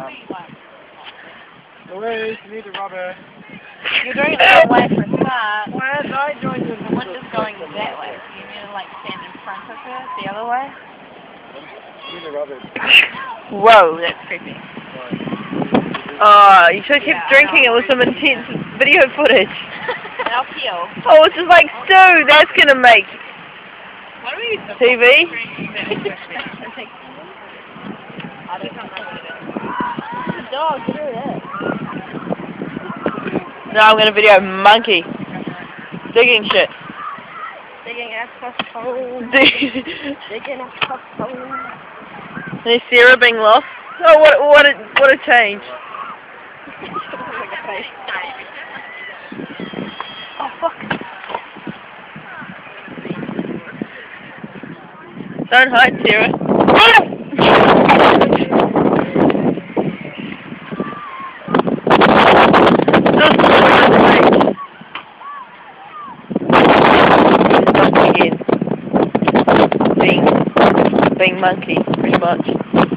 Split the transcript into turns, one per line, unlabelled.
Louise, you need a rubber.
You're doing it the wrong way for a start.
Where's I joined you?
The window going that way, so you need to like stand in front of her the other way.
You need a rubber.
Whoa, that's creepy.
Oh, you should keep drinking it with some intense video footage.
That'll heal.
Oh, it's just like stew. That's gonna make
What do we
TV.
Dog, get rid of that.
No, I'm gonna video monkey digging shit.
Digging a hole. Digging a hole.
Is Sarah being lost? Oh, what a change.
Oh fuck.
Don't hide, Sarah. Again. Being monkey, pretty much.